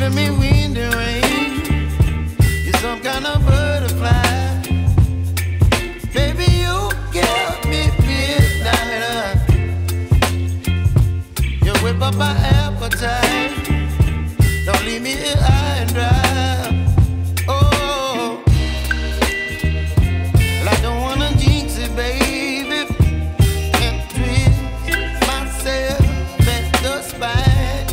giving me wind and rain. You're some kind of butterfly. Baby, you give me midnight. You whip up my appetite. Don't leave me here high and dry. Oh, well, I don't wanna jinx it, baby, and twist myself at the spine.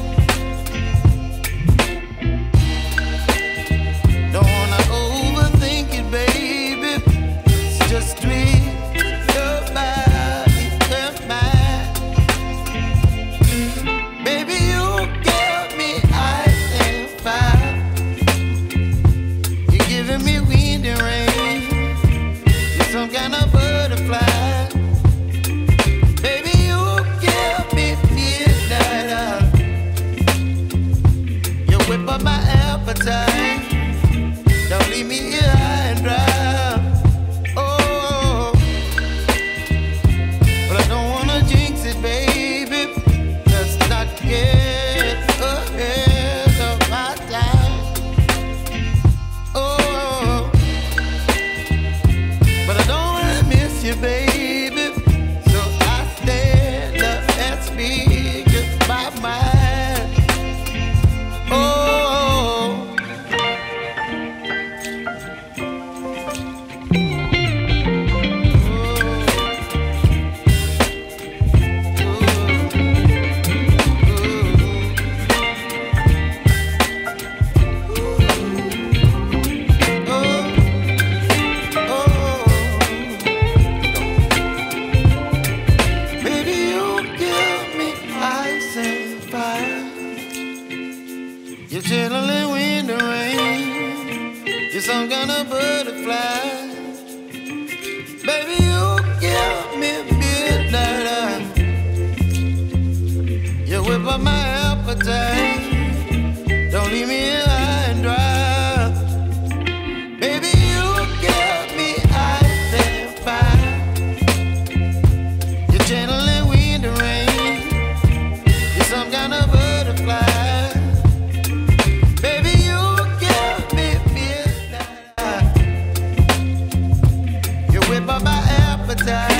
Don't wanna overthink it, baby. It's just twist your body and mine. Baby, you give me ice and fire. You're giving me wind and rain. You're some kind of butterfly. Baby, you give me midnight. You whip up my appetite. Don't leave me here high and dry. Oh, but I don't wanna jinx it, baby. Let's not get ahead of my time. Oh, but I don't wanna miss you, baby. So I stand up and speak my mind. Oh. You're chilling wind and rain. You're some kind of butterfly. Baby, you give me midnight. You whip up my appetite. Don't leave me here high and dry. Baby, you give me ice and fire. You're channeling wind and rain. You're some kind of butterfly. Whip up my appetite.